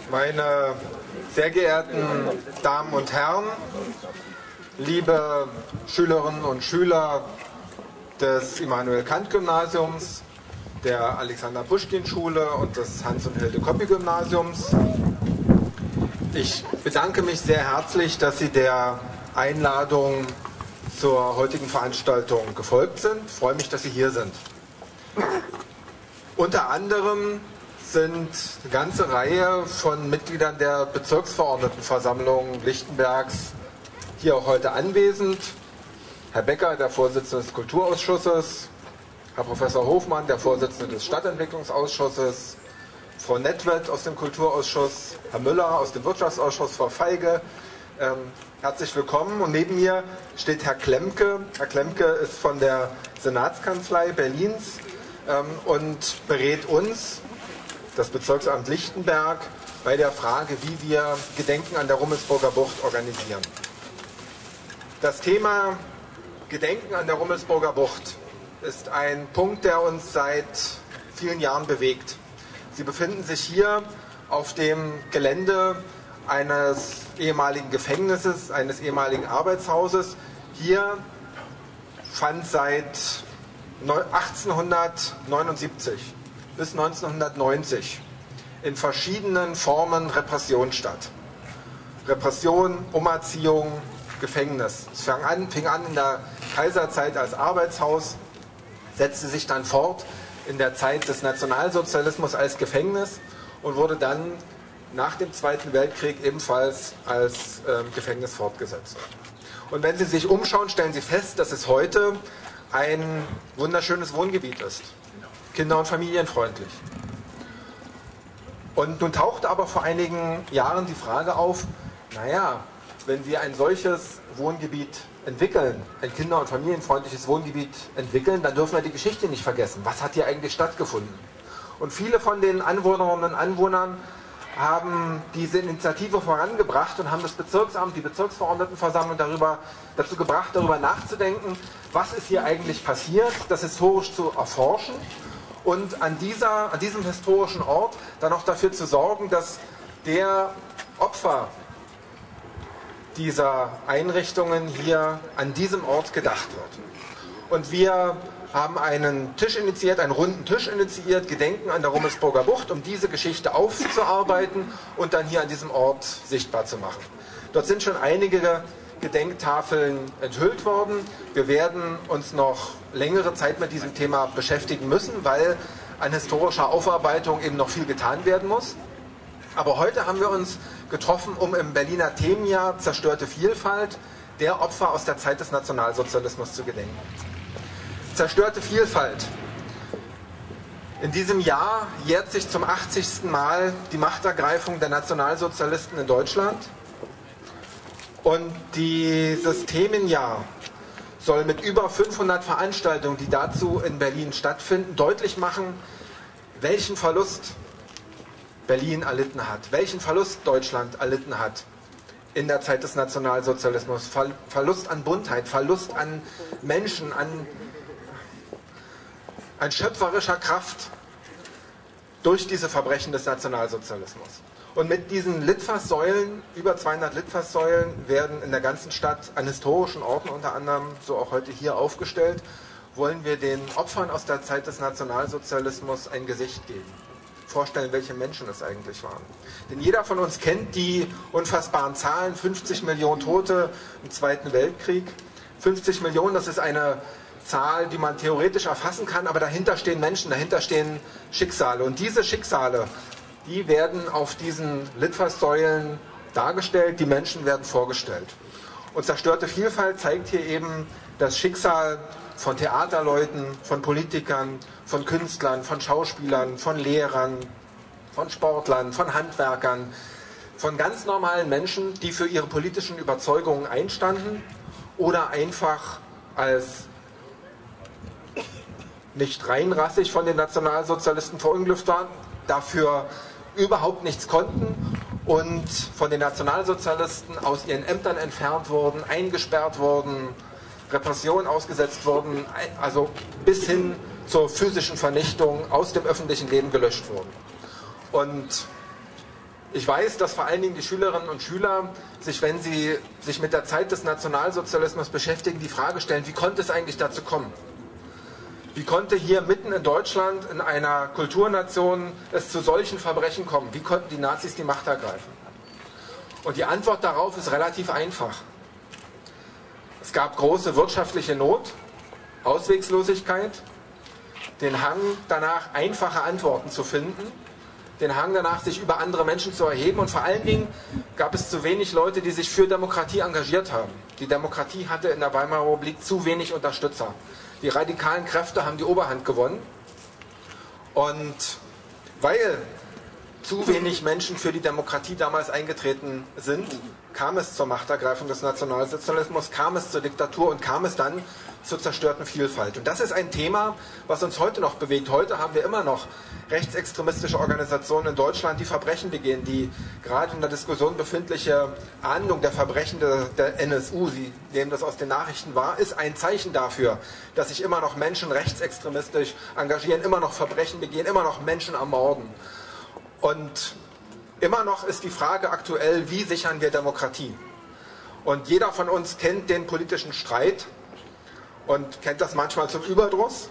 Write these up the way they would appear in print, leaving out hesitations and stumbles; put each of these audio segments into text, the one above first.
Meine sehr geehrten Damen und Herren, liebe Schülerinnen und Schüler des Immanuel-Kant-Gymnasiums, der Alexander-Puschkin-Schule und des Hans- und Hilde-Koppi-Gymnasiums. Ich bedanke mich sehr herzlich, dass Sie der Einladung zur heutigen Veranstaltung gefolgt sind. Ich freue mich, dass Sie hier sind. Unter anderem sind eine ganze Reihe von Mitgliedern der Bezirksverordnetenversammlung Lichtenbergs hier auch heute anwesend. Herr Becker, der Vorsitzende des Kulturausschusses, Herr Professor Hofmann, der Vorsitzende des Stadtentwicklungsausschusses, Frau Nettwett aus dem Kulturausschuss, Herr Müller aus dem Wirtschaftsausschuss, Frau Feige. Herzlich willkommen. Und neben mir steht Herr Klemke. Herr Klemke ist von der Senatskanzlei Berlins und berät uns, das Bezirksamt Lichtenberg, bei der Frage, wie wir Gedenken an der Rummelsburger Bucht organisieren. Das Thema Gedenken an der Rummelsburger Bucht ist ein Punkt, der uns seit vielen Jahren bewegt. Sie befinden sich hier auf dem Gelände eines ehemaligen Gefängnisses, eines ehemaligen Arbeitshauses. Hier fand seit 1879 bis 1990 in verschiedenen Formen Repression statt. Repression, Umerziehung, Gefängnis. Es fing an in der Kaiserzeit als Arbeitshaus, setzte sich dann fort in der Zeit des Nationalsozialismus als Gefängnis und wurde dann nach dem Zweiten Weltkrieg ebenfalls als Gefängnis fortgesetzt. Und wenn Sie sich umschauen, stellen Sie fest, dass es heute ein wunderschönes Wohngebiet ist. Kinder- und familienfreundlich. Und nun tauchte aber vor einigen Jahren die Frage auf, naja, wenn wir ein solches Wohngebiet entwickeln, ein kinder- und familienfreundliches Wohngebiet entwickeln, dann dürfen wir die Geschichte nicht vergessen. Was hat hier eigentlich stattgefunden? Und viele von den Anwohnerinnen und Anwohnern haben diese Initiative vorangebracht und haben das Bezirksamt, die Bezirksverordnetenversammlung dazu gebracht, darüber nachzudenken, was ist hier eigentlich passiert, das historisch zu erforschen und an diesem historischen Ort dann auch dafür zu sorgen, dass der Opfer dieser Einrichtungen hier an diesem Ort gedacht wird. Und wir haben einen runden Tisch initiiert, Gedenken an der Rummelsburger Bucht, um diese Geschichte aufzuarbeiten und dann hier an diesem Ort sichtbar zu machen. Dort sind schon einige Gedenktafeln enthüllt worden. Wir werden uns noch längere Zeit mit diesem Thema beschäftigen müssen, weil an historischer Aufarbeitung eben noch viel getan werden muss. Aber heute haben wir uns getroffen, um im Berliner Themenjahr Zerstörte Vielfalt der Opfer aus der Zeit des Nationalsozialismus zu gedenken. Zerstörte Vielfalt. In diesem Jahr jährt sich zum 80. Mal die Machtergreifung der Nationalsozialisten in Deutschland. Und dieses Themenjahr soll mit über 500 Veranstaltungen, die dazu in Berlin stattfinden, deutlich machen, welchen Verlust Berlin erlitten hat, welchen Verlust Deutschland erlitten hat in der Zeit des Nationalsozialismus. Verlust an Buntheit, Verlust an Menschen, an schöpferischer Kraft durch diese Verbrechen des Nationalsozialismus. Und mit diesen Litfaßsäulen, über 200 Litfaßsäulen, werden in der ganzen Stadt an historischen Orten unter anderem, so auch heute hier aufgestellt, wollen wir den Opfern aus der Zeit des Nationalsozialismus ein Gesicht geben. Vorstellen, welche Menschen es eigentlich waren. Denn jeder von uns kennt die unfassbaren Zahlen, 50 Millionen Tote im Zweiten Weltkrieg. 50 Millionen, das ist eine Zahl, die man theoretisch erfassen kann, aber dahinter stehen Menschen, dahinter stehen Schicksale. Und diese Schicksale, die werden auf diesen Litfaßsäulen dargestellt, die Menschen werden vorgestellt. Und Zerstörte Vielfalt zeigt hier eben das Schicksal von Theaterleuten, von Politikern, von Künstlern, von Schauspielern, von Lehrern, von Sportlern, von Handwerkern, von ganz normalen Menschen, die für ihre politischen Überzeugungen einstanden oder einfach als nicht reinrassig von den Nationalsozialisten verunglimpft waren, dafür überhaupt nichts konnten und von den Nationalsozialisten aus ihren Ämtern entfernt wurden, eingesperrt wurden, Repression ausgesetzt wurden, also bis hin zur physischen Vernichtung aus dem öffentlichen Leben gelöscht wurden. Und Ich weiß, dass vor allen Dingen die Schülerinnen und Schüler sich, wenn sie sich mit der Zeit des Nationalsozialismus beschäftigen, die Frage stellen, wie konnte es eigentlich dazu kommen? Wie konnte hier mitten in Deutschland, in einer Kulturnation, es zu solchen Verbrechen kommen? Wie konnten die Nazis die Macht ergreifen? Und die Antwort darauf ist relativ einfach. Es gab große wirtschaftliche Not, Auswegslosigkeit, den Hang danach, einfache Antworten zu finden, den Hang danach, sich über andere Menschen zu erheben, und vor allen Dingen gab es zu wenig Leute, die sich für Demokratie engagiert haben. Die Demokratie hatte in der Weimarer Republik zu wenig Unterstützer. Die radikalen Kräfte haben die Oberhand gewonnen, und weil zu wenig Menschen für die Demokratie damals eingetreten sind, kam es zur Machtergreifung des Nationalsozialismus, kam es zur Diktatur und kam es dann zur zerstörten Vielfalt. Und das ist ein Thema, was uns heute noch bewegt. Heute haben wir immer noch rechtsextremistische Organisationen in Deutschland, die Verbrechen begehen, die gerade in der Diskussion befindliche Ahndung der Verbrechen der NSU, Sie nehmen das aus den Nachrichten wahr, ist ein Zeichen dafür, dass sich immer noch Menschen rechtsextremistisch engagieren, immer noch Verbrechen begehen, immer noch Menschen ermorden. Und immer noch ist die Frage aktuell, wie sichern wir Demokratie? Und jeder von uns kennt den politischen Streit und kennt das manchmal zum Überdruss.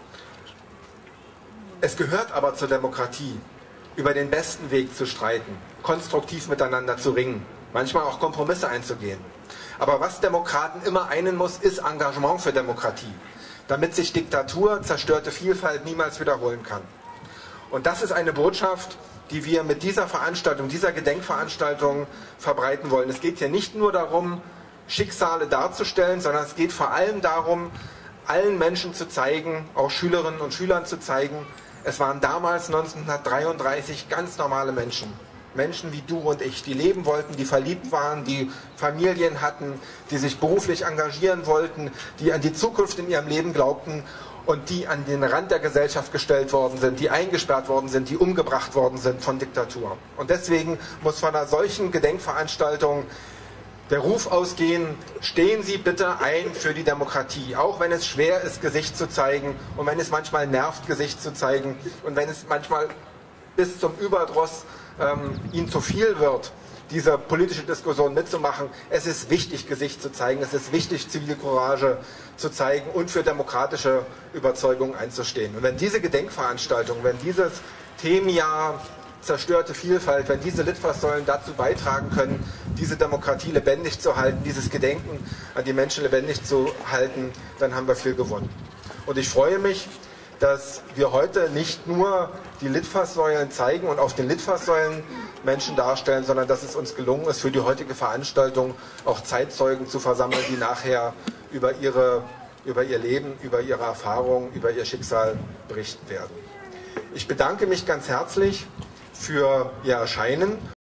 Es gehört aber zur Demokratie, über den besten Weg zu streiten, konstruktiv miteinander zu ringen, manchmal auch Kompromisse einzugehen. Aber was Demokraten immer einen muss, ist Engagement für Demokratie, damit sich Diktatur, zerstörte Vielfalt niemals wiederholen kann. Und das ist eine Botschaft, die wir mit dieser Veranstaltung, dieser Gedenkveranstaltung verbreiten wollen. Es geht hier nicht nur darum, Schicksale darzustellen, sondern es geht vor allem darum, allen Menschen zu zeigen, auch Schülerinnen und Schülern zu zeigen, es waren damals 1933 ganz normale Menschen. Menschen wie du und ich, die leben wollten, die verliebt waren, die Familien hatten, die sich beruflich engagieren wollten, die an die Zukunft in ihrem Leben glaubten und die an den Rand der Gesellschaft gestellt worden sind, die eingesperrt worden sind, die umgebracht worden sind von Diktatur. Und deswegen muss von einer solchen Gedenkveranstaltung der Ruf ausgehen, stehen Sie bitte ein für die Demokratie, auch wenn es schwer ist, Gesicht zu zeigen und wenn es manchmal nervt, Gesicht zu zeigen und wenn es manchmal bis zum Überdruss Ihnen zu viel wird, diese politische Diskussion mitzumachen. Es ist wichtig, Gesicht zu zeigen, es ist wichtig, Zivilcourage zu zeigen und für demokratische Überzeugungen einzustehen. Und wenn diese Gedenkveranstaltung, wenn dieses Themenjahr zerstörte Vielfalt, wenn diese Litfaßsäulen dazu beitragen können, diese Demokratie lebendig zu halten, dieses Gedenken an die Menschen lebendig zu halten, dann haben wir viel gewonnen. Und ich freue mich, dass wir heute nicht nur die Litfaßsäulen zeigen und auf den Litfaßsäulen Menschen darstellen, sondern dass es uns gelungen ist, für die heutige Veranstaltung auch Zeitzeugen zu versammeln, die nachher über ihr Leben, über ihre Erfahrungen, über ihr Schicksal berichten werden. Ich bedanke mich ganz herzlich für Ihr Erscheinen.